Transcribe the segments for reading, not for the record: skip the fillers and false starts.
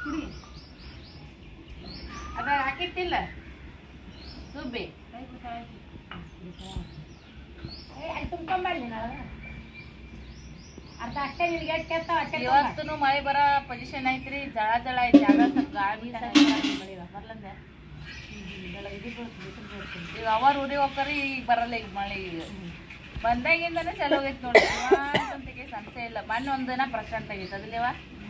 ಅದ ಹಾಕಿಟ್ಟಿಲ್ಲ ಸುಬ್ಬಿ ಅಲ್ಲಿ ತುಂಬ್ಕೊಂಬಲ್ಲಿ ನಾವು ಅರ್ಧ ಅಷ್ಟೇ ನಿನಗೆ ಅಷ್ಟೇ ಇವತ್ತು ಮಳೆ ಬರೋ ಪೊಸಿಷನ್ ಐತ್ರಿ ಜಳ ಜಳ ಐತಿ ಆಗ ಸ್ವಲ್ಪ ಗಾಳಿ ಬರ್ಲಂದೆ ಈಗ ಅವ ರೂಢಿ ಹೋಗ್ತಾರ ಈಗ ಬರಲ್ಲ ಈಗ ಮಳೆ ಈಗ ಬಂದಾಗಿಂದನೇ ಚಲೋ ಹೋಗೈತಿ ನೋಡಿ ಅಂತಿಗೆ ಸಂಶಯ ಇಲ್ಲ ಮೊನ್ನೆ ಒಂದ್ ದಿನ ಪ್ರಶಾಂತ್ ಆಗೈತೆ ಅದಿಲ್ಲವ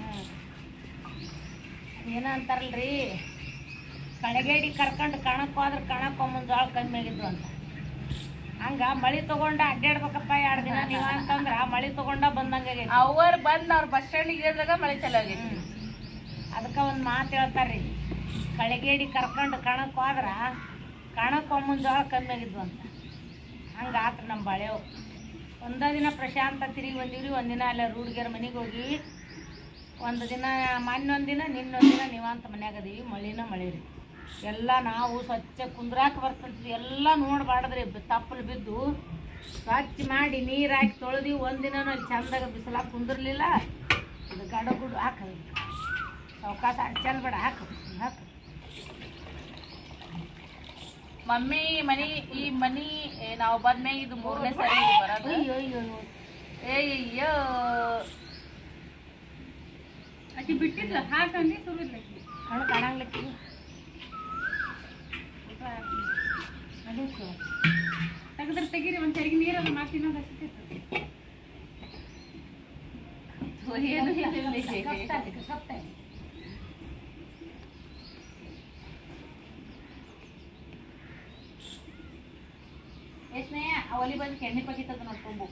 ಏನ ಅಂತಾರಲ್ರಿ ಕಳಗೇಡಿ ಕರ್ಕೊಂಡು ಕಣಕ್ ಹೋದ್ರೆ ಕಣಕ್ಕೊಂಬಂದು ಜೋಳ ಕಮ್ಮಿ ಆಗಿದ್ವು ಅಂತ ಹಂಗ ಮಳಿ ತಗೊಂಡ ಅಡ್ಡಾಡ್ಬೇಕಪ್ಪ 2 ದಿನ ನೀವ ಅಂತಂದ್ರ ಮಳಿ ತಗೊಂಡ ಬಂದಂಗ ಅವ್ರು ಬಂದ್ ಅವ್ರ ಬಸ್ ಸ್ಟ್ಯಾಂಡಿಗೆ ಇಳಿದಾಗ ಮಳೆ ಚಲೋ ಆಗೈತಿ ಅದಕ್ಕೆ ಒಂದು ಮಾತು ಹೇಳ್ತಾರ್ರಿ ಕಳಗೇಡಿ ಕರ್ಕೊಂಡು ಕಣಕ್ ಹೋದ್ರ ಕಣಕ್ಕೊಂಬಂದು ಜೋಳ ಕಮ್ಮಿ ಆಗಿದ್ವು ಅಂತ ಹಂಗೆ ಆತ್ರ ನಮ್ಮ ಬಾಳೆವು ಒಂದೇ ದಿನ ಪ್ರಶಾಂತ ತಿರುಗಿ ಬಂದೀವ್ರಿ ಒಂದಿನ ಅಲ್ಲ ರೂಢಿಗೆರ ಮನೆಗೆ ಹೋಗಿ ಒಂದು ದಿನ ಮೊನ್ನೊಂದಿನ ನಿನ್ನೊಂದಿನ ನೀವಂತ ಮನ್ಯಾಗ ಅದೀವಿ ಮಳಿನ ಮಳೆ ರೀ ಎಲ್ಲ ನಾವು ಸ್ವಚ್ಛ ಕುಂದ್ರಾಕ ಬರ್ತಂತೀವಿ ಎಲ್ಲ ನೋಡ್ಬಾರ್ದ್ರಿ ತಪ್ಪಲು ಬಿದ್ದು ಸ್ವಚ್ಛ ಮಾಡಿ ನೀರು ಹಾಕಿ ತೊಳೆದಿವಿ ಒಂದಿನ ಅಲ್ಲಿ ಚಂದಾಗ ಬಿಸಿಲಾಗ ಕುಂದಿರ್ಲಿಲ್ಲ ಇದು ಗಡಗುಡು ಹಾಕದು ಅವಕಾಶ ಚೆಲ್ಬೇಡ ಹಾಕು ಹಾಕು ಮಮ್ಮಿ ಮನಿ ಈ ಮನಿ ನಾವು ಬಂದ್ಮ್ಯಾಗ ಇದು 3ನೇ ಸರಿ ಬರೋದು ಅಯ್ಯೋ ಅಕ್ಕಿ ಬಿಟ್ಟಿದ್ಲ ಹಾಕಂದಿ ಸುರಿದ್ಲ ಕಣ್ಣು ಕಾಣಂಗ್ಲಕ್ಕಿ ತೆಗೆದ್ರೆ ತೆಗೀರಿ ಒಂದ್ ಚರಿಗೆ ನೀರಲ್ಲ ಮಾತಿನೋದು ಅಷ್ಟೇ ಎಷ್ಟನೇ ಒಲಿ ಬಂದು ಕೆಣ್ಣೆ ಪಗಿತದ ನೋಡ್ಕೊಂಬು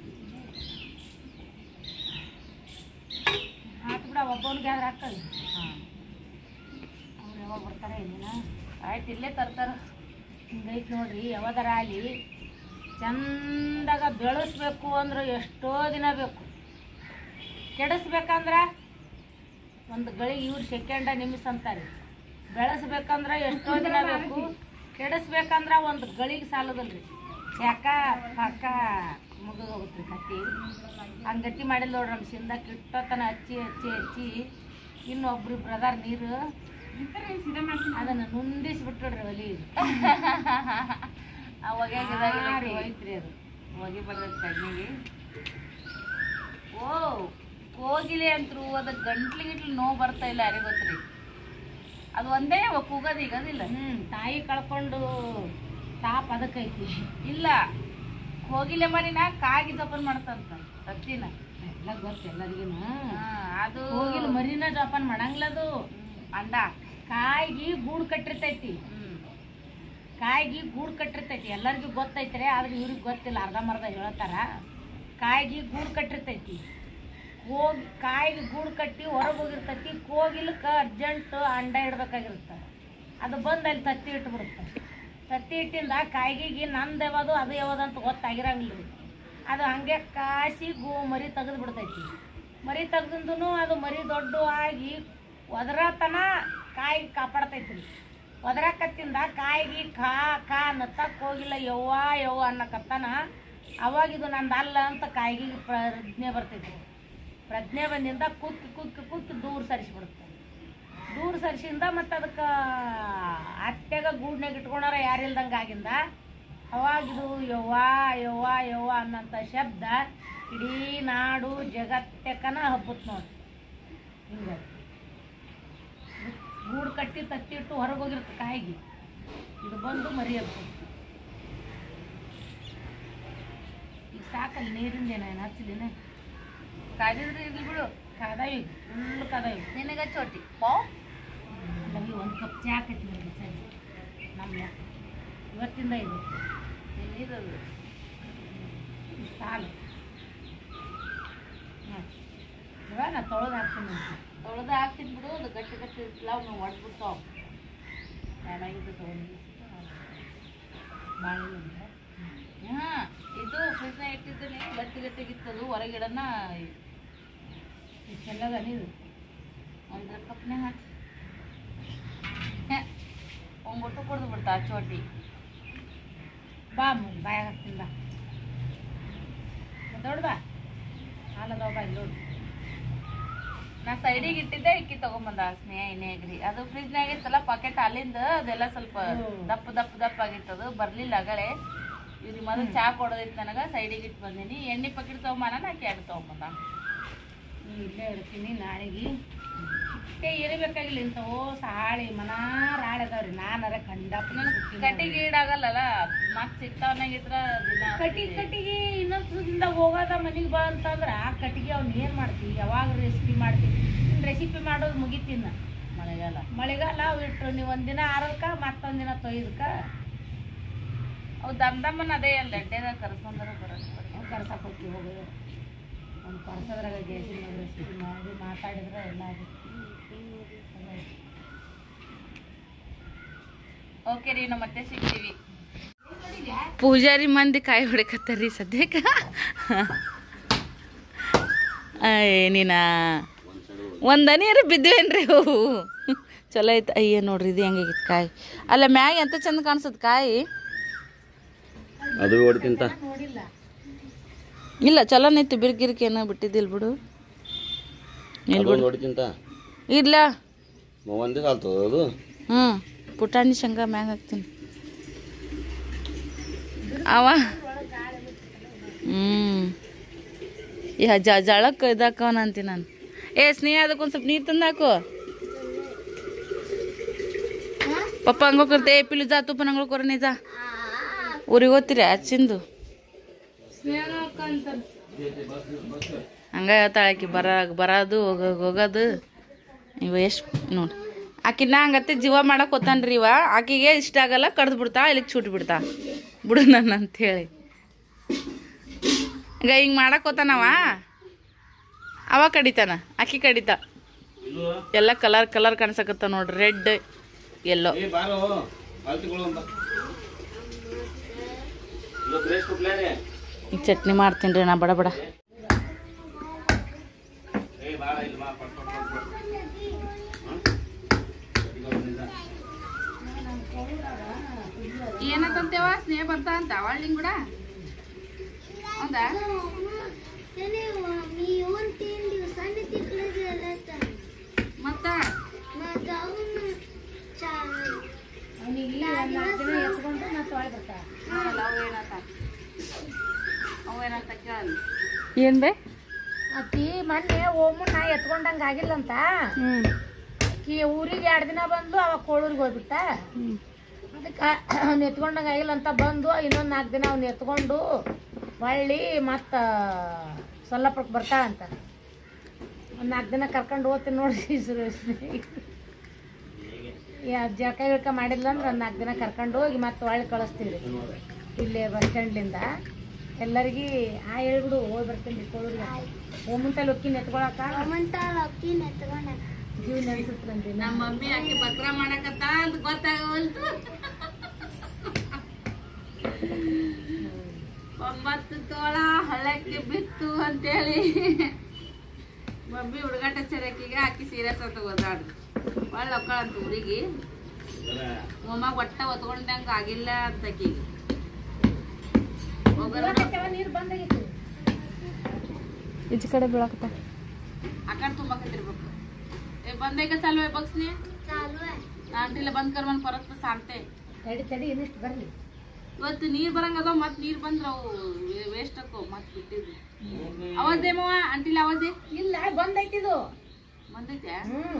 ಹಾಕಿ ಬಿಡ ಒಬ್ಬನಿಗೆ ಆದ್ರೆ ಹಾಕಲ್ಲ ಅವ್ರು ಯಾವಾಗ ಬರ್ತಾರೆ ಇಲ್ಲಿನ ಆಯ್ತು ಇಲ್ಲೇ ತರ್ತಾರ ಹಿಂಗೈತೆ ನೋಡ್ರಿ ಯಾವ್ದಾರ ಅಲ್ಲಿ ಚಂದಾಗ ಬೆಳೆಸ್ಬೇಕು ಅಂದ್ರೆ ಎಷ್ಟೋ ದಿನ ಬೇಕು ಕೆಡಿಸ್ಬೇಕಂದ್ರೆ ಒಂದು ಗಳಿಗೆ ಇವ್ರು ಸೆಕೆಂಡ ನಿಮಿಷ ಅಂತಾರೆ ಬೆಳೆಸ್ಬೇಕಂದ್ರೆ ಎಷ್ಟೋ ದಿನ ಬೇಕು ಕೆಡಿಸ್ಬೇಕಂದ್ರೆ ಒಂದು ಗಳಿಗೆ ಸಾಲದಲ್ರಿ ಯಾಕ ಪಕ್ಕ ಮುಗಿದು ಹೋಗುತ್ತೆ ಕತ್ತಿ ಹಂಗೆ ಗಟ್ಟಿ ಮಾಡಿಲ್ಲ ನೋಡ್ರಿ ನಮ್ಮ ಸಿಂದಕ್ಕೆ ಇಟ್ಟೋತನ ಹಚ್ಚಿ ಇನ್ನೊಬ್ರು ಬ್ರದರ್ ನೀರು ಅದನ್ನು ನುಂದಿಸ್ಬಿಟ್ರಿ ಒಲಿ ಹೋಯ್ತ್ರಿ ಅದು ಹೋಗಿ ಬರ್ತೈತಿ ಕಣ್ಣಿಗೆ ಓ ಕೋಗಿಲೆ ಅಂತರು ಅದ ಗಂಟ್ಲಿ ನೋವು ಬರ್ತಾ ಇಲ್ಲ ಯಾರಿಗೆ ಗೊತ್ತ್ರಿ ಅದು ಒಂದೇ ಕೂಗೋದು ಈಗ ಅದಿಲ್ಲ ತಾಯಿ ಕಳ್ಕೊಂಡು ತಾಪ್ ಅದಕ್ಕೈತಿ ಇಲ್ಲ ಹೋಗಿಲೆ ಮರಿನ ಕಾಗಿ ಜೋಪಾನ ಮಾಡ್ತಂತ ತತ್ತಿನ ಎಲ್ಲ ಗೊತ್ತ ಎಲ್ಲರಿಗೂ ಅದು ಹೋಗಿಲ್ಲ ಮರಿನ ಜೋಪಾನ ಮಾಡಂಗ್ಲದು ಅಂಡ ಕಾಯಿಗೆ ಗೂಡು ಕಟ್ಟಿರ್ತೈತಿ ಕಾಯಿಗೆ ಗೂಡು ಕಟ್ಟಿರ್ತೈತಿ ಎಲ್ಲರಿಗೂ ಗೊತ್ತೈತ್ರಿ ಆದ್ರೆ ಇವ್ರಿಗೆ ಗೊತ್ತಿಲ್ಲ ಅರ್ಧಂಬರ್ಧ ಹೇಳ್ತಾರ ಕಾಯಿಗೆ ಗೂಡು ಕಟ್ಟಿರ್ತೈತಿ ಹೋಗಿ ಕಾಯಿಗೆ ಗೂಡು ಕಟ್ಟಿ ಹೊರಗೆ ಹೋಗಿರ್ತೈತಿ ಕೋಗಿಲಕ್ಕೆ ಅರ್ಜೆಂಟ್ ಅಂಡ ಇಡ್ಬೇಕಾಗಿರುತ್ತೆ ಅದು ಬಂದು ಅಲ್ಲಿ ತತ್ತಿ ಇಟ್ಬಿಡುತ್ತೆ ತತ್ತಿ ಇಟ್ಟಿಂದ ಕಾಯಿಗೆ ನಂದು ಯಾವುದು ಅದು ಯಾವುದು ಅಂತ ಗೊತ್ತಾಗಿರಂಗಿಲ್ಲ ರೀ ಅದು ಹಂಗೆ ಕಾಸಿ ಮರಿ ತೆಗೆದು ಬಿಡ್ತೈತಿ ಮರಿ ತೆಗ್ದು ಅದು ಮರಿ ದೊಡ್ಡ ಆಗಿ ಒದರತನ ಕಾಯಿಗೆ ಕಾಪಾಡ್ತೈತಿ ರೀ ಒದರಾಕತ್ತಿಂದ ಕಾಯಿಗೆ ಕಾ ನತ್ತಕ್ಕೆ ಹೋಗಿಲ್ಲ ಯವ್ವ ಅನ್ನಕತ್ತಾನ ಅವಾಗಿದು ನಂದು ಅಲ್ಲ ಅಂತ ಕಾಯಿಗೆ ಪ್ರಜ್ಞೆ ಬರ್ತೈತಿ ಪ್ರಜ್ಞೆ ಬಂದಿಂದ ಕುಕ್ಕಿ ದೂರ ಸರಿಸ್ಬಿಡುತ್ತೆ ದೂರ ಸರಿಸಿಂದ ಮತ್ತು ಅದಕ್ಕೆ ಅತ್ತೆಗ ಗೂಡ್ನಾಗ ಇಟ್ಕೊಂಡಾರ ಯಾರಿಲ್ದಂಗೆ ಆಗಿಂದ ಅವಾಗಿದು ಯವ್ವ ಅನ್ನೋಂಥ ಶಬ್ದ ಇಡೀ ನಾಡು ಜಗತ್ತಕ್ಕನ ಹಬ್ಬತ್ ನೋಡಿ ಹಿಂಗೆ ಗೂಡು ಕಟ್ಟಿ ತತ್ತಿಟ್ಟು ಹೊರಗೆ ಹೋಗಿರುತ್ತೆ ಕಾಯಿಗೆ ಇದು ಬಂದು ಮರಿಯಬೇಕು ಈಗ ಸಾಕಲ್ಲಿ ನೀರಿಂದೇನ ಹಚ್ಚಲಿನ ಕಾದಿದ್ರೆ ಇರ್ಲಿ ಬಿಡು ಕಾದಾವಿ ಫುಲ್ ಕಾದಾವಿ ನಿನಗ ಚೋಟಿ ಅಲ್ಲವಿ 1 ಕಪ್ ಚಹಾ ಹಾಕೈತಿ ನೋಡಿ ಸರಿ ನಮ್ಮ ಇವತ್ತಿಂದ ಇದು ಇರೋದು ಇಷ್ಟು ಹಾಲು ಇವಾಗ ನಾ ತೊಳೆದು ಹಾಕ್ತೀನಿ ತೊಳೆದು ಹಾಕ್ತೀನಿ ಬಿಡು ಅದು ಗಟ್ಟಿ ಇರ್ತಿಲ್ಲ ಅವ್ನು ಒಡ್ಬಿಡ್ತಾವ ಚೆನ್ನಾಗಿದ್ದು ತೊಗೊಂಡು ಬಾಳೆಲ್ಲ ಹಾಂ ಇದು ಫ್ರಿಜ್ನಾಗ ಇಟ್ಟಿದ್ದೀನಿ ಗಟ್ಟಿಗಿತ್ತದು ಹೊರಗಿಡನ ಇಷ್ಟೆಲ್ಲದ ನೀರು 1 ಕಪ್ನಾಗ ಹಾಕಿ ಒಂಗೊಟ್ಟು ಕುಡ್ದು ಬಿಡ್ತಾ ಚೋಟಿ ಬಾ ಬಾಯಾಗ ಹಾಕ್ತೀನಿ ಬಾ ದೊಡ್ಡ ಬಾ ಹಾಲದವ ಬಾ ಇಲ್ಲಿ ನೋಡಿ ನಾ ಸೈಡಿಗೆ ಇಟ್ಟಿದ್ದೆ ಇಕ್ಕಿ ತಗೊಂಬಂದ ಸ್ನೇಹ ಇನ್ನೇಗ್ರಿ ಅದು ಫ್ರಿಜ್ನಾಗ ಇತ್ತಲ್ಲ ಪಾಕೆಟ್ ಅಲ್ಲಿಂದ ಅದೆಲ್ಲ ಸ್ವಲ್ಪ ದಪ್ಪ ಆಗಿತ್ತದು ಬರ್ಲಿಲ್ಲ ಅಗಳೇ ಇವ್ರಿಗೆ ಮೊದಲು ಚಾ ಕೊಡೋದಿತ್ತು ನನಗೆ ಸೈಡಿಗೆ ಇಟ್ಟು ಬಂದೀನಿ ಎಣ್ಣೆ ಪಾಕೆಟ್ ತಗೊಂಬಾನ ನಾ ಕ್ಯಾಡ್ ತಗೊಂಬಂದ ಇಲ್ಲೇ ಇಡ್ತೀನಿ ನಾಳೆಗೆ ಇರಬೇಕಾಗಿಲ್ಲ ಇಂಥವು ಹಾಳಿ ಮನಾರ ಹಾಳದಾವ್ರಿ ನಾನರ ಕಂಡಪ್ಪ ಕಟ್ಟಿಗೆ ಈಡಾಗಲ್ಲಲ್ಲ ಮತ್ತೆ ಸಿಗ್ತಾವನಾಗಿದ್ರ ದಿನ ಕಟ್ಟಿಗೆ ಇನ್ನೊಂದ್ಸದಿಂದ ಹೋಗೋದ ಮನೆಗೆ ಬಾ ಅಂತಂದ್ರ ಆ ಕಟ್ಟಿಗೆ ಅವ್ನ ಏನ್ ಮಾಡ್ತೀವಿ ಯಾವಾಗ ರೆಸಿಪಿ ಮಾಡ್ತೀವಿ ರೆಸಿಪಿ ಮಾಡೋದು ಮುಗಿತೀನ ಮಳೆಗಾಲ ಅವು ಇಟ್ರು ನೀವು ಒಂದಿನ ಆರಲ್ಕ ಮತ್ತೊಂದಿನ ತೊಯ್ದಕ್ಕ ಅವು ದಮ್ದಮ್ಮನ ಅದೇ ಅಲ್ಲ ಎಡ್ಡೆದಾಗ ಕರ್ಕೊಂಡ್ರೆ ಕರ್ಸಕ್ಕೆ ಹೋಗ್ತೀವಿ ಹೋಗೋದು ಒಂದು ಕರ್ಸೋದ್ರಾಗ ಗ್ಯಾಸಿನ ರೆಸಿಪಿ ಮಾಡಿ ಮಾತಾಡಿದ್ರೆ ಎಲ್ಲ ಆಗುತ್ತೆ ಓಕೆ ರೀ ನಾವು ಮತ್ತೆ ಸಿಗ್ತೀವಿ ಪೂಜಾರಿ ಮಂದಿ ಕಾಯಿ ಹೊಡಿಕತ್ತಾರ್ರಿ ಸದ್ಯಕ್ಕೆ ನೀನ ಒಂದು ನೀರು ಬಿದ್ವೇನ್ರಿ ಅವು ಚಲೋ ಐತೆ ಅಯ್ಯ ನೋಡ್ರಿ ಇದು ಹೆಂಗಾಗಿತ್ತು ಕಾಯಿ ಅಲ್ಲ ಮ್ಯಾಗ ಎಂತ ಚಂದ ಕಾಣಿಸತ್ ಕಾಯಿ ಅದು ಹೊಡ್ತಿಂತ ಇಲ್ಲ ಚಲೋನೈತಿ ಬಿರ್ಗಿರ್ಕೆ ಏನೋ ಬಿಟ್ಟಿದ್ದಿಲ್ಲ ಬಿಡು ಹೊಡ್ತಿಂತ ಇಲ್ಲ ಒಂದೇ ಸಾಲ್ತದ ಅದು ಪುಟಾಣಿ ಶೇಂಗಾ ಮ್ಯಾಗ ಹಾಕ್ತೀನಿ ಅವ ಜಳಕ್ಕೆ ಇದಾಕವನ ಅಂತೀನಿ ನಾನು ಸ್ನೇಹ ಅದಕ್ಕೊಂದು ಸ್ವಲ್ಪ ನೀರು ತಂದು ಹಾಕು ಪಪ್ಪ ಹಂಗೋಕರ್ತೆ ಪಿಲು ಜಾ ತುಪ್ಪ ನಂಗಳು ಕೊರನೆ ಜಾ ಊರಿಗೆ ಹೋಗ್ತೀರಿ ಹಚ್ಚಿಂದು ಹಂಗ ಹೇಳ್ತಾಳಾಕಿ ಬರೋದು ಹೋಗೋದು ಇವ ಎಷ್ಟು ನೋಡಿ ಆಕಿ ನಾ ಹಂಗತ್ತೆ ಜೀವ ಮಾಡಕ್ಕೆ ಹೋತಾನ್ರಿ ಇವ ಆಕಿಗೆ ಇಷ್ಟ ಆಗಲ್ಲ ಕಡ್ದು ಬಿಡ್ತಾ ಇಲ್ಲಿಗೆ ಚೂಟ್ ಬಿಡ್ತಾ ಬಿಡು ನನ್ನ ಅಂಥೇಳಿ ಈಗ ಹಿಂಗೆ ಮಾಡಕ್ಕೆ ಹೋತಾನವ ಅವ ಕಡಿತಾನ ಆಕಿ ಕಡಿತ ಎಲ್ಲ ಕಲರ್ ಕಾಣಿಸಕತ್ತ ನೋಡ್ರಿ ರೆಡ್ ಎಲ್ಲೋ ಈಗ ಚಟ್ನಿ ಮಾಡ್ತೀನಿ ರೀ ನಾ ಬಡ ಬಡ ಏನಂತಂತೇವ ಸ್ನೇಹ ಬರ್ತ ಅಂತ ಅವಳಿಂಗ್ ಕೂಡ ಹೌದಾ ಮತ್ತ ಏನ್ ಬೇ ಅಕ್ಕಿ ಮೊನ್ನೆ ಓಮನ್ನ ಎತ್ಕೊಂಡಂಗ ಆಗಿಲ್ಲಂತ ಆಕಿ ಊರಿಗೆ 2 ದಿನ ಬಂದು ಅವಾಗ ಕೋಳೂರಿಗೆ ಹೋಗ್ಬಿಟ್ಟ ಅದಕ್ಕೆ ಅವ್ನು ಎತ್ಕೊಂಡಂಗ ಆಗಿಲ್ಲ ಅಂತ ಬಂದು ಇನ್ನೊಂದು 4 ದಿನ ಅವ್ನು ಎತ್ಕೊಂಡು ಹೊಳ್ಳಿ ಮತ್ತು ಸೊಲ್ಲಾಪುರಕ್ಕೆ ಬರ್ತಾಳಂತ ಒಂದು 4 ದಿನ ಕರ್ಕೊಂಡು ಹೋಗ್ತೀನಿ ನೋಡ್ರಿ ಜಳಕ ಗಿಳಕ ಮಾಡಿಲ್ಲ ಅಂದ್ರೆ ಒಂದು 4 ದಿನ ಕರ್ಕೊಂಡು ಹೋಗಿ ಮತ್ತೆ ಹೊಳ್ಳಿ ಕಳಿಸ್ತೀವಿ ರೀ ಇಲ್ಲೇ ಬಸ್ ಸ್ಟ್ಯಾಂಡ್ಲಿಂದ ಎಲ್ಲರಿಗೆ ಹೇಳ್ಬಿಡು ಹೋಗಿ ಬರ್ತೀನಿ ಕೋಳೂರಿಗೆ ಓಮಂತಲ್ಲಿ ಒಕ್ಕಿನ ಎತ್ಕೊಳಕ ಜೀವ ನೆನ್ಸುತ್ತಂತೆ ನಮ್ಮ ಮಮ್ಮಿ ಆಕೆ ಬಕ್ರ ಮಾಡಕತ್ತ ಅಂತ ಗೊತ್ತಾಗವಲ್ತು 9 ತೋಳ ಹಳ್ಳಕ್ಕೆ ಬಿತ್ತು ಅಂತೇಳಿ ಮಮ್ಮಿ ಹುಡುಗಾಟ ಚರಕಿಗೆ ಆಕಿ ಸೀರಿಯಸ್ ಅಂತ ಓದಾಡ್ದು ಒಳ್ಳೆ ಒಕ್ಕಳಂತ ಊರಿಗೆ ಮೊಮ್ಮಾಗ ಒಟ್ಟ ಒತ್ಕೊಂಡಂಗ ಆಗಿಲ್ಲ ಅಂತಕೀಗ ನೀರು ಬಂದಾಗಿತ್ತು ಈಚೆ ಕಡೆ ಬೀಳಕತ್ತ ಆ ಕಡೆ ತುಂಬಾಕತ್ತಿರ್ಬೇಕು ಬಂದೈಕ ಚಾಲು ಬಗ್ಸ್ನಿ ಆಂಟಿಲ್ಲ ಬಂದ್ ಕರ್ಮನ್ ಬರತ್ತ ಸಾಂತೆ ತಡಿ ಇನ್ನಿಷ್ಟು ಬರ್ಲಿ ಇವತ್ತು ನೀರ್ ಬರಂಗದ ಮತ್ ನೀರ್ ಬಂದ್ರ ಅವು ವೇಸ್ಟ್ ಅಕ್ಕೋ ಮತ್ ಬಿಟ್ಟಿದ್ವಿ ಅವದೇ ಮಾವ ಆಂಟಿಲ್ಲ ಅವದೇ ಇಲ್ಲ ಬಂದೈತಿದು ಬಂದೈತೆ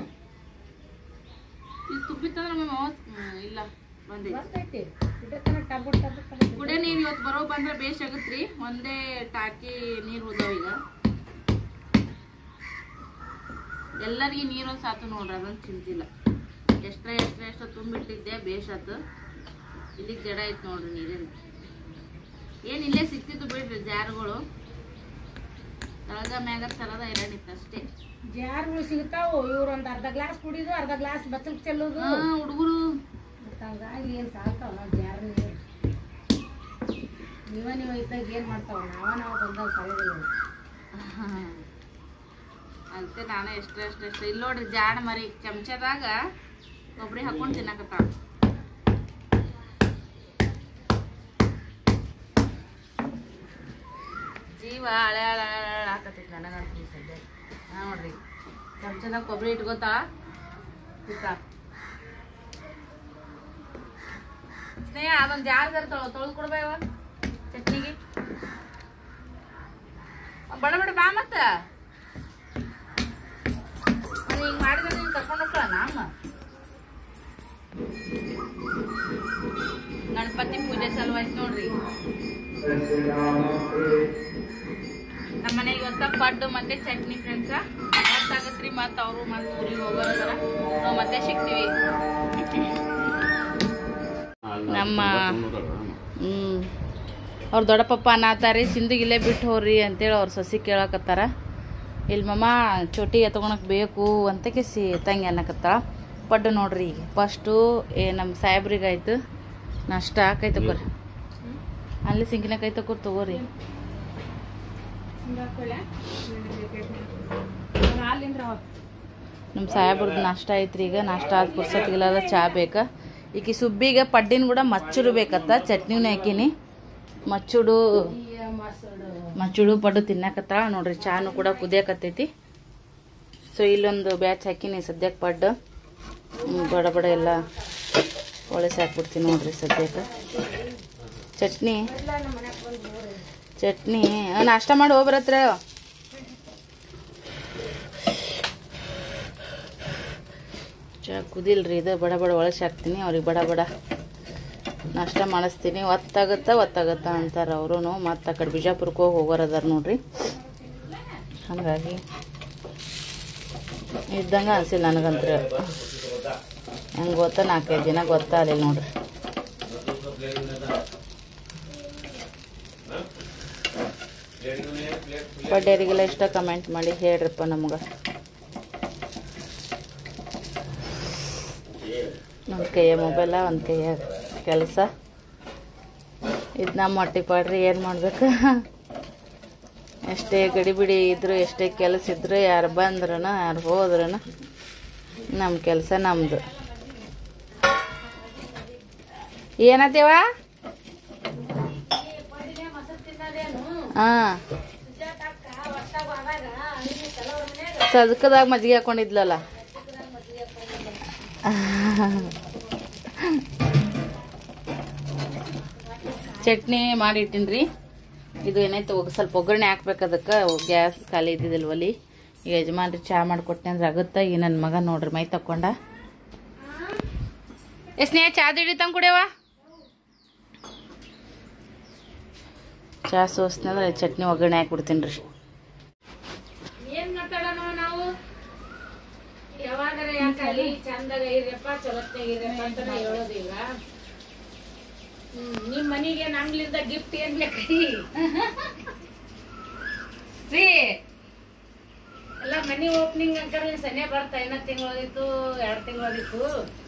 ಇದು ತುಪ್ಪಿತ್ತಂದ್ರ ಮಾವ ಇಲ್ಲ ಬಂದೈತಿ ಕುಡಿಯೋ ನೀರು ಇವತ್ತು ಬರೋ ಬಂದ್ರೆ ಬೇಷ್ ಆಗತ್ರಿ ಒಂದೇ ಟಾಕಿ ನೀರು ಉದಾವ ಈಗ ಎಲ್ಲರಿಗೆ ನೀರೊಂದು ಸಾತು ನೋಡ್ರಿ ಅದೊಂದು ಚಿಂತಿಲ್ಲ ಎಷ್ಟ ತುಂಬಿಟ್ಟಿದ್ದೆ ಬೇಷಾತು ಇಲ್ಲಿಗೆ ಜಡ ಐತೆ ನೋಡ್ರಿ ನೀರಿನ ಏನು ಇಲ್ಲೇ ಸಿಕ್ತಿತ್ತು ಬಿಡ್ರಿ ಜಾರ್ಗಳು ತಳಗ ಮ್ಯಾಗ ತರದ ಇರಣಿತ್ತು ಅಷ್ಟೇ ಜಾರ್ಗಳು ಸಿಗ್ತಾವು ಇವ್ರು ಒಂದು ಅರ್ಧ ಗ್ಲಾಸ್ ಕುಡಿದು ಅರ್ಧ ಗ್ಲಾಸ್ ಬಚ್ಚಲ್ಗೆ ಚೆಲ್ಲೋದು ಹುಡುಗರು ಹಂಗಾಗಿ ಏನು ಸಾಕಾವ ಜಾರ್ ನೀವು ಇದ್ದಾಗ ಏನು ಮಾಡ್ತಾವ ನಾವು ಬಂದಾಗ ಸಾಯೋದಿಲ್ಲ ಅದಕ್ಕೆ ನಾನು ಎಷ್ಟು ಇಲ್ಲಿ ನೋಡ್ರಿ ಜಾಡ ಮರಿ ಚಮಚದಾಗ ಕೊಬ್ಬರಿ ಹಾಕೊಂಡು ತಿನ್ನಕತ್ತಾವ ಜೀವ ಹಳೆ ಹಾಕತೈತಿ ನನಗಂತ ಸದ್ಯ ನೋಡ್ರಿ ಚಮಚದಾಗ ಕೊಬ್ಬರಿ ಇಟ್ಕೋತಾ ಸ್ನೇಹ ಅದೊಂದು ಜಾರ್ದಾರ ತೊಳೆದು ಕೊಡ್ಬೇವ ಚಟ್ನಿಗೆ ಬಡ ಬಡ ಬಾ ಮತ್ತ ಹಿಂಗ್ ಮಾಡಿದ್ರೆ ನೀನ್ ಕರ್ಕೊಂಡು ಹೋಗ್ತಾಳ ನಮ್ಮ ಗಣಪತಿ ಪೂಜೆ ಸಲುವಾಯ್ತು ನೋಡ್ರಿ. ನಮ್ಮ ಮನೆಗೆ ಇವತ್ತ ಪಡ್ಡು ಮತ್ತೆ ಚಟ್ನಿ ಫ್ರೆಂಡ್ಸ ಮತ್ತಾಗತ್ರಿ. ಮತ್ತ ಅವರು ಮತ್ತೆ ಊರಿಗೆ ಹೋಗೋರ ನಾವು ಮತ್ತೆ ಸಿಗ್ತೀವಿ. ನಮ್ಮ ಅವ್ರ ದೊಡ್ಡಪಪ್ಪ ಅನ್ನತಾರಿ ಸಿಂಧಿಗೆ ಇಲ್ಲೇ ಬಿಟ್ಟು ಹೋಗ್ರಿ ಅಂತೇಳಿ ಅವ್ರ ಸಸಿ ಕೇಳಕತ್ತಾರ. ಇಲ್ಲಿ ಮಮ್ಮ ಚೋಟಿ ಎತ್ಕೊಳಕ್ ಬೇಕು ಅಂತ ಕೇಸಿ ತಂಗಿ ಅನ್ನಕತ್ತಾಳ. ಪಡ್ಡು ನೋಡ್ರಿ ಈಗ ಫಸ್ಟು ನಮ್ಮ ಸಾಹೇಬ್ರಿಗಾಯ್ತು ನಾಷ್ಟ ಕೈ ತಗೋರಿ. ಅಲ್ಲಿ ಸಿಂಕಿನ ಕೈ ತಗೋರಿ ತಗೋರಿ. ನಮ್ಮ ಸಾಹೇಬ್ರದ್ದು ನಾಷ್ಟ ಐತ್ರಿ. ಈಗ ನಾಷ್ಟ ಆದ ಪುರ್ಸತ್ಗಿಲ್ಲ ಚಹಾ ಬೇಕಾ. ಈಗ ಸುಬ್ಬಿಗೆ ಪಡ್ಡಿನ ಕೂಡ ಮಚ್ಚುಡು ಬೇಕತ್ತ. ಚಟ್ನಿನ ಹಾಕಿನಿ. ಮಚ್ಚುಡು ಪಡ್ಡು ತಿನ್ನಕತ್ತಾಳ ನೋಡ್ರಿ. ಚಾನು ಕೂಡ ಕುದಿಯಕತ್ತೈತಿ. ಸೊ ಇಲ್ಲೊಂದು ಬ್ಯಾಚ್ ಹಾಕಿನಿ ಸದ್ಯಕ್ಕೆ ಪಡ್ಡು. ಬಡ ಬಡ ಎಲ್ಲ ಒಳಸಿ ಹಾಕ್ಬಿಡ್ತೀನಿ ನೋಡ್ರಿ ಸದ್ಯಕ್ಕೆ. ಚಟ್ನಿ ನಾಷ್ಟ ಮಾಡಿ ಹೋಗ್ಬರತ್ರ. ಚಾ ಕುದಿಲ್ರಿ ಇದು. ಬಡ ಬಡ ಒಳಸಿ ಹಾಕ್ತೀನಿ. ಅವ್ರಿಗೆ ಬಡ ಬಡ ನಾಷ್ಟ ಮಾಡಿಸ್ತೀನಿ. ಒತ್ತಾಗತ್ತ ಅಂತಾರೆ ಅವರು. ಮತ್ತು ಆ ಕಡೆ ಬಿಜಾಪುರಕ್ಕೆ ಹೋಗಿ ಹೋಗೋರದಾರ ನೋಡ್ರಿ. ಹಾಗಾಗಿ ಇದ್ದಂಗೆ ಅನ್ಸಿಲ್ಲ ನನಗಂತ್ರ. ಹೆಂಗೆ ಗೊತ್ತಾ 4-5 ದಿನ ಗೊತ್ತಾಗಲಿಲ್ಲ ನೋಡ್ರಿ. ಬಡ್ಡೆಯರಿಗೆಲ್ಲ ಇಷ್ಟ ಕಮೆಂಟ್ ಮಾಡಿ ಹೇಳ್ರಪ್ಪ ನಮ್ಗೆ. ಒಂದು ಕೈಯ ಮೊಬೈಲ ಒಂದು ಕೈಯ ಕೆಲಸ. ಇದು ನಮ್ಮ ಹೊಟ್ಟೆ ಪಾಡ್ರಿ. ಏನು ಮಾಡ್ಬೇಕು. ಎಷ್ಟೇ ಗಡಿಬಿಡಿ ಇದ್ರು ಎಷ್ಟೇ ಕೆಲಸ ಇದ್ರು ಯಾರು ಬಂದ್ರೂ ಯಾರು ಹೋದ್ರೂ ನಮ್ಮ ಕೆಲಸ ನಮ್ಮದು. ಏನತ್ತೇವ? ಹಾಂ ಸದ್ಕದಾಗ ಮಜ್ಜಿಗೆ ಹಾಕೊಂಡಿದ್ಲಲ್ಲ. ಚಟ್ನಿ ಮಾಡಿ ಇಟ್ಟಿನ್ರಿ. ಇದು ಏನಾಯ್ತು ಸ್ವಲ್ಪ ಒಗ್ಗರಣೆ ಹಾಕ್ಬೇಕು. ಅದಕ್ಕೆ ಗ್ಯಾಸ್ ಖಾಲಿ ಇದ್ದಿದ್ದಿಲ್ಲ ಒಲಿ. ಈಗ ಯಜಮಾನ್ರಿ ಚಹಾ ಮಾಡಿಕೊಟ್ಟೆ ಅಂದ್ರೆ ಆಗುತ್ತೆ. ಈಗ ನನ್ನ ಮಗ ನೋಡ್ರಿ ಮೈ ತಕ್ಕೊಂಡ. ಸ್ನೇಹ ಚಾದ ಹಿಡಿತಂಗೆ ಕುಡಿಯವ. ಚಹಾ ಸೋಸ್ನಂದ್ರೆ ಚಟ್ನಿ ಒಗ್ಗರಣೆ ಹಾಕ್ಬಿಡ್ತೀನಿ ರೀ. ಏನ್ ಮಾತಾಡೋಣ ನಾವು ಯಾವಾಗಾರ ಯಾಕಲ್ಲಿ ಚಂದಾಗ ಇರಪ್ಪ ಚಲೋತ್ನಾಗ ಇರಪ್ಪ ಅಂತ ನಾ ಹೇಳೋದಿಲ್ಲ. ನಿಮ್ ಮನಿಗೆ ನಮ್ಲಿಂದ ಗಿಫ್ಟ್ ಏನ್ ಬೇಕ್ರಿ? ರೀ ಎಲ್ಲ ಮನಿ ಓಪನಿಂಗ್ ಅಂಕರ್ ಸನೇ ಬರ್ತಾ. ಇನ್ನ ತಿಂಗಳದಿತ್ತು 2 ತಿಂಗಳದಿತ್ತು.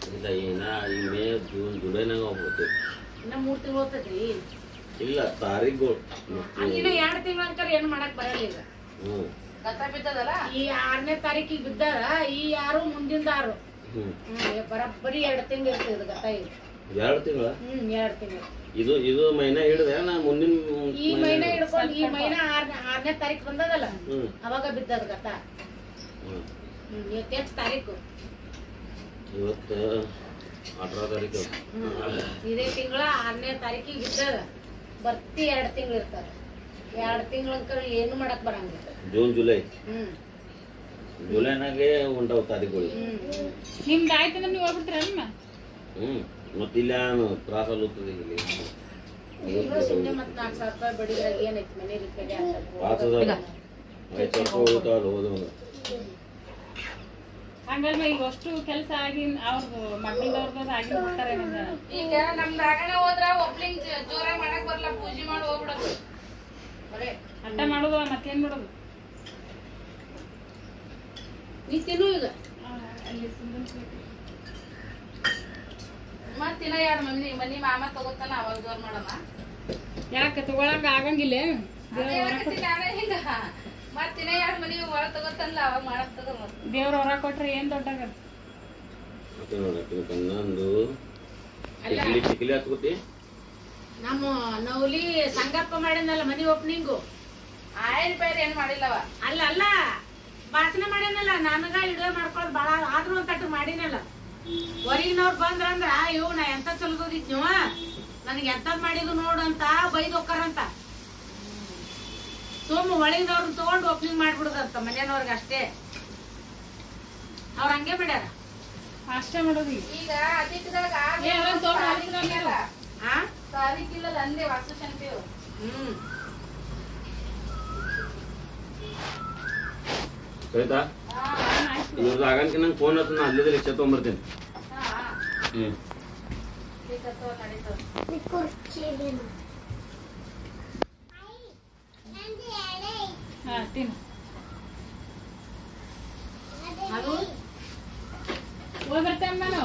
ಜೂನ್ ಜುಲೈನಾಗ ಹೋಗ್ಬೋದು. ಇನ್ನ 3 ತಿಂಗಳು ಹೋಗ್ತದ್ರಿ. ಇಲ್ಲ ತಾರೀಖು ಇನ್ನ 2 ತಿಂಗಳ ಅಂಕರ್ ಏನ್ ಮಾಡಕ್ ಬರಲಿಲ್ಲ. ಗತ ಬಿದ್ದದಲ್ಲ. ಈ 6ನೇ ತಾರೀಕಿಗೆ ಬಿದ್ದಾರ. ಈ 6 ಮುಂದಿಂದ 6 ಬರೀ 2 ತಿಂಗಳು ಇರ್ತದೆ ಗತ. ಇದು 2 ತಿಂಗಳ. 2 ತಿಂಗಳು. ಇದು ಮೈನಾ ಹಿಡಿದೆ ನಾ ಮುಂದಿನ ಈ ಮೈನಾ ಹಿಡ್ಕೊಂಡು ಈ ಮೈನಾ 6ನೇ ತಾರೀಕು ಬಂದದಲ್ಲ ಅವಾಗ ಬಿದ್ದದ ಗತ. ಇವತ್ತು ಎಷ್ಟು ತಾರೀಕು? ಇವತ್ತು 18 ತಾರೀಕು. ಇದೇ ತಿಂಗಳ 6ನೇ ತಾರೀಕಿಗೆ ಬಿದ್ದದ. ಬರ್ತಿ 2 ತಿಂಗಳು ಇರ್ತಾರ. 2 ತಿಂಗಳ ಏನು ಮಾಡಕ್ ಬರಂಗಿಲ್ಲ. ಜೂನ್ ಜುಲೈ ಜುಲೈನಾಗೆ ಉಂಟಾವ್ ತಾರೀಖುಗಳು. ನಿಮ್ದು ಆಯ್ತು ಅಂದ್ರೆ ನೀವು ಹೋಗ್ಬಿಡ್ತೀರ. ಮತ್ತೆ ಇಲ್ಲ ತ್ರಾಸ ಆಗುತ್ತದೆ. ಸುಮ್ಮನೆ ಮತ್ತೆ 4,000 ರೂಪಾಯಿ ಬಡಿದ್ರಾಗ ಏನೈತಿ ಮನೆ ರಿಪೇರಿ ಹಂಗಲ್ವ. ಈಗ ಅಷ್ಟು ಕೆಲಸ ಆಗಿ ಅವ್ರದ್ದು ಮಕ್ಕಳದವ್ರದ್ದು ಆಗಿ ಬಿಡ್ತಾರೆ. ಈಗ ನಮ್ದು ಆಗಣೆ ಹೋದ್ರ ಒಬ್ಲಿಂಗ್ ಜೋರಾಗಿ ಮಾಡಕ್ ಬರಲ್ಲ. ಪೂಜೆ ಮಾಡಿ ಹೋಗ್ಬಿಡೋದು ಬರೇ ಅಟ್ಟ ಮಾಡೋದು. ಮತ್ತೇನ್ ಮಾಡೋದು? ನೀ ತಿನ್ನು ಈಗ. ಮತ್ತಿನ 2 ಮನಿ ಮಾಮ ತಗೋತಾನ ಅವಾಗ ಜೋರ್ ಮಾಡೋಣ. ಯಾಕೆ ತಗೊಳಂಗ ಆಗಂಗಿಲ್ಲ? ಹಿಂಗ ಮತ್ತಿನ 2 ಮನಿ ಹೊರ ತಗೋತಾನಲ್ಲ ಅವಾಗ ಮಾಡಕ್ ತಗೋ. ದೇವ್ರ ಹೊರ ಕೊಟ್ರೆ ಏನ್ ದೊಡ್ಡಾಗ. ನಮ್ಮ ನೌಲಿ ಸಂಗಪ್ಪ ಮಾಡಿದ್ನಲ್ಲ ಮನಿ ಓಪನಿಂಗು. ಆಯ್ತು ಬೇರೆ ಏನ್ ಮಾಡಿಲ್ಲವ. ಅಲ್ಲ ಭಾಷಣ ಮಾಡ್ಯಾನಲ್ಲ ನನಗ ವಿಡಿಯೋ ಮಾಡ್ಕೊಳ್ಳೋದು ಭಾಳ ಆದ್ರೂ ಒಂದ್ ತಟ್ಟು ಮಾಡಿನಲ್ಲ. ಹೊರಗಿನವ್ರು ಬಂದ್ರಂದ್ರ ಇವ್ ನಾ ಎಂತ ಚಲ್ಗೋದಿತ್ ನೀವ ನನಗೆ ಎಂತದ್ ಮಾಡಿದ್ರು ನೋಡು ಅಂತ ಬೈದ್ ಹೋಗ್ತಾರಂತ. ಸೋಮು ಒಳಗಿನವ್ರನ್ನ ತಗೊಂಡು ಓಪನಿಂಗ್ ಮಾಡ್ಬಿಡುದಂತ ಮನೆಯವ್ರಿಗೆ ಅಷ್ಟೇ. ಅವ್ರ ಹಂಗೆ ಮಾಡ್ಯಾರ ಅಷ್ಟೇ ಮಾಡೋದು. ಈಗ ಅದಕ್ಕಿದಾಗ ತಾರೀಕಿಲ್ಲದ ಅಂದೆ ವರ್ಷ ಶಂಪೇವು. ಆಯ್ತಾ ಇವ್ರದ್ದು ಆಗಂಕ ನಂಗೆ ಫೋನ್ ಹತ್ತು ನಾ ಅಲ್ಲಿದ್ರೆ ರಿಕ್ಷಾ ತೊಗೊಂಬರ್ತೀನಿ. ಅದು ಹೋಗಿ ಬರ್ತೇನೆ ನಾನು.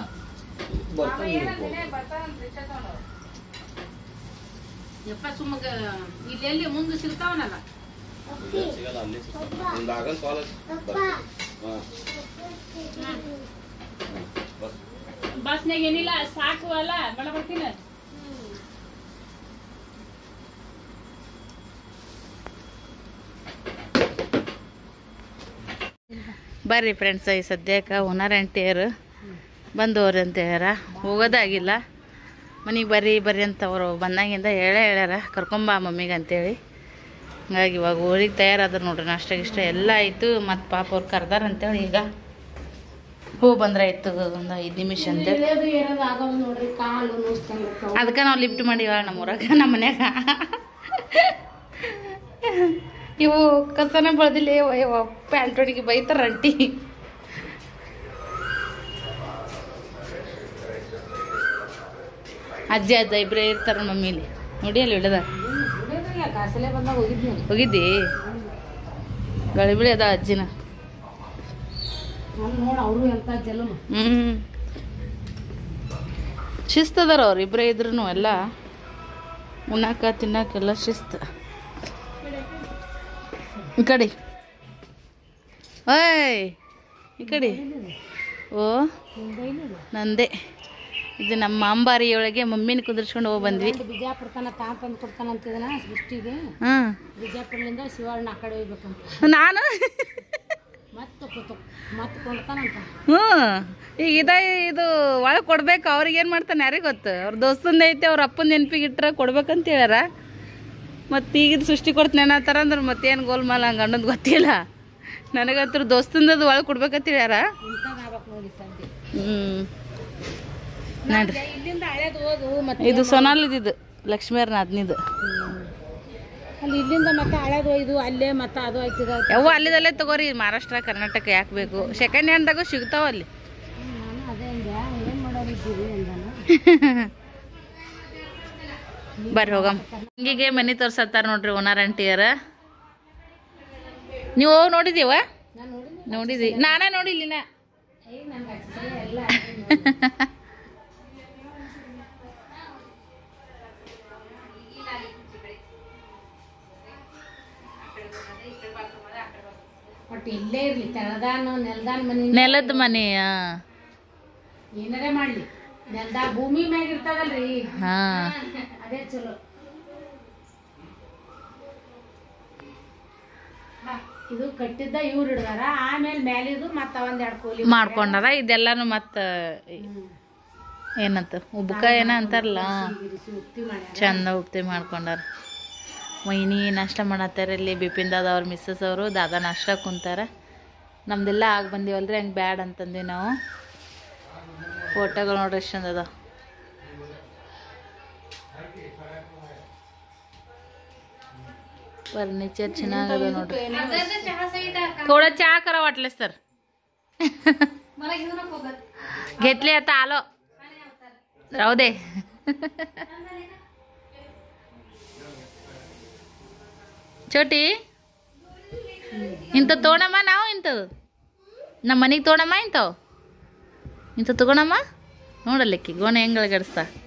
ಯಪ್ಪ ಸುಮ್ಮಗ ಇಲ್ಲೆಲ್ಲಿ ಮುಂದೆ ಸಿಗ್ತಾವನಲ್ಲ. ಬಸ್ನಾಗ ಏನಿಲ್ಲ ಸಾಕು ಅಲ್ಲ ಬಡ ಬರ್ತೀನಿ. ಬರ್ರಿ ಫ್ರೆಂಡ್ಸ್, ಈ ಸದ್ಯಕ್ಕೆ ಓನರ್ ಆಂಟಿಯರು ಬಂದವ್ರಿ ಅಂತ ಹೇಳ್ಯಾರ. ಹೋಗೋದಾಗಿಲ್ಲ, ಮನೆಗೆ ಬರ್ರಿ ಅಂತ ಅವರು ಬಂದಾಗಿಂದ ಹೇಳ್ಯಾರ ಕರ್ಕೊಂಬ ಮಮ್ಮಿಗೆ ಅಂತೇಳಿ. ಹಂಗಾಗಿ ಇವಾಗ ಊರಿಗೆ ತಯಾರಾದ್ರೆ ನೋಡ್ರಿ, ನಾಷ್ಟ ಗಿಷ್ಟ ಎಲ್ಲ ಆಯಿತು. ಮತ್ತು ಪಾಪ ಅವ್ರು ಕರ್ದಾರ ಅಂತೇಳಿ ಈಗ ಬಂದ್ರೆ ಆಯ್ತು ಒಂದು 5 ನಿಮಿಷ ಅಂತೇಳಿ. ಅದಕ್ಕೆ ನಾವು ಲಿಫ್ಟ್ ಮಾಡಿವ ನಮ್ಮೂರಾಗ, ನಮ್ಮ ಮನ್ಯಾಗ. ಇವು ಕಸನ ಬೆಳೆದಿಲ್ಲ ಪ್ಯಾಂಟೋಡಿಗೆ ಬೈತಾರ ಅಂಟಿ. ಅಜ್ಜ ಇಬ್ಬರೇ ಇರ್ತಾರ ಮಮ್ಮಿಲಿ. ನೋಡಿ ಅಲ್ಲಿ ಇಡದ ಹೋಗಿದ್ದಿ ಗಳಿಬಿಳಿ ಅದ ಅಜ್ಜಿನ. ಶಿಸ್ತದಾರ ಅವ್ರು ಇಬ್ಬರೇ ಇದ್ರು ಎಲ್ಲ ಉಣ್ಣಾಕ ತಿನ್ನಾಕೆಲ್ಲ ಶಿಸ್ತು. ಈ ಕಡೆ ಓಯ್ ಈ ಕಡೆ. ಓ ನಂದೇ ಇದು ನಮ್ಮ ಅಂಬಾರಿಯೊಳಗೆ ಮಮ್ಮಿನ ಕುದುರ್ಸ್ಕೊಂಡು ಹೋಗಿ ಬಂದ್ವಿ. ಬಿಜಾಪುರ ತನ ತಂದು ಕೊಡ್ತಾನ ಅಂತಿದನ ಸೃಷ್ಟಿಗೆ. ಬಿಜಾಪುರದಿಂದ ಶಿವಣ್ಣ ಆ ಕಡೆ ಹೋಗ್ಬೇಕಂತ ನಾನು ಮತ್ತೆ ಕೊಡ್ತಾನಂತ. ಈಗ ಇದು ಒಳಗೆ ಕೊಡ್ಬೇಕು. ಅವ್ರಿಗೆ ಏನು ಮಾಡ್ತಾನೆ ಯಾರಿಗೆ ಗೊತ್ತು. ಅವ್ರ ದೋಸ್ತಂದ ಐತೆ, ಅವ್ರ ಅಪ್ಪನ ನೆನಪಿಗೆ ಇಟ್ರೆ ಕೊಡ್ಬೇಕಂತ ಹೇಳ್ಯಾರ. ಮತ್ತು ಈಗಿದು ಸೃಷ್ಟಿ ಕೊಡ್ತೀನಿ ಅನ್ನತ್ತಾರ ಅಂದ್ರೆ ಮತ್ತೇನು ಗೋಲ್ಮಾಲ ಹಂಗೆ ಅನ್ನೋದು ಗೊತ್ತಿಲ್ಲ ನನಗಂತೂ. ದೋಸ್ತಂದದು ಒಳಗೆ ಕೊಡ್ಬೇಕಂತ ಹೇಳ್ಯಾರ. ನೋಡ್ರಿ ಇಲ್ಲಿಂದ ಹಳೇದು ಓದು ಮತ್ತೆ ಇದು ಸೋನಾಲಿದ್ದು ಲಕ್ಷ್ಮೀರ್ ನಾದ್ನಿದು. ಅಲ್ಲಿ ಇಲ್ಲಿಂದ ಮತ್ತೆ ಹಳೇದು ಇದು ಅಲ್ಲೇ ಮತ್ತೆ ಅದು ಆಯ್ತದ. ಯಾವ ಅಲ್ಲಿದಲ್ಲೇ ತಗೋರಿ, ಮಹಾರಾಷ್ಟ್ರ ಕರ್ನಾಟಕ ಯಾಕೆ ಬೇಕು, ಸೆಕೆಂಡ್ ಹ್ಯಾಂಡ್ದಾಗೂ ಸಿಗ್ತಾವ ಅಲ್ಲಿ. ನಾನು ಅದೇ ಏನು ಮಾಡೋರಿದ್ದೀವಿ ಅಂದಾನ. ಬರ್ರಿ ಹೋಗಮ್. ಹಿಂಗಿಗೆ ಮನೆ ತೋರ್ಸತ್ತಾರ ನೋಡ್ರಿ ಓನರ್ ಆಂಟಿಯರ. ನೀವು ನೋಡಿದೀವ? ನೋಡಿದ್ವಿ, ನಾನೇ ನೋಡಿಲ್ಲ. ಒಟ್ಟು ಇಲ್ಲೇ ಇರ್ಲಿ, ತೆಳದಾನ ನೆಲ್ದಾನ ಮನೆ, ನೆಲದ ಮನೆ. ಏನಾರೇ ಮಾಡ್ಲಿ, ನೆಲ್ದ ಭೂಮಿ ಮ್ಯಾಗ ಇರ್ತದಲ್ರಿ, ಅದೇ ಚಲೋ. ಇದು ಕಟ್ಟಿದ್ದ ಇವ್ರು ಹಿಡ್ದಾರ, ಆಮೇಲೆ ಮ್ಯಾಲಿದು ಮತ್ತ ಒಂದೆರಡು ಕೋಲಿ ಮಾಡ್ಕೊಂಡಾರ. ಇದೆಲ್ಲಾನು ಮತ್ತ ಏನಂತ ಉಬ್ಬಕ ಏನ ಅಂತಾರಲ್ಲ, ಚಂದ ಉಪ್ತಿ ಮಾಡ್ಕೊಂಡಾರ. ಮೈನಿ ನಾಷ್ಟ ಮಾಡತ್ತಾರ. ಇಲ್ಲಿ ಬಿಪಿನ್ ದಾದ ಅವ್ರ ಮಿಸ್ಸಸ್ ಅವರು ದಾದಾ ನಾಷ್ಟ ಕುಂತಾರ. ನಮ್ದೆಲ್ಲ ಆಗಿ ಬಂದೀವಲ್ರಿ, ಹಂಗೆ ಬ್ಯಾಡ್ ಅಂತಂದ್ವಿ ನಾವು. ಫೋಟೋಗಳು ನೋಡ್ರಿ ಎಷ್ಟು ಚಂದ ಅದ. फर्निचर ಚೆನ್ನಾಗದ ನೋಡ್ರಿ. थोडं चहा करा वाटलेस तर. घेतले आता आलो, राहू दे. छोटी ಇಂತ ತೋಣಮ್ಮ, ನಾವು ಇಂಥದ್ದು ನಮ್ಮ ಮನೆಗೆ ತೋಣಮ್ಮ, ಇಂಥವು ತಗೋಣಮ್ಮ. ನೋಡಲ್ಲಿಕ್ಕಿ ಗೋಣೆ ಹೆಂಗ್ ಅಳಗಡಿಸ್ತಾ.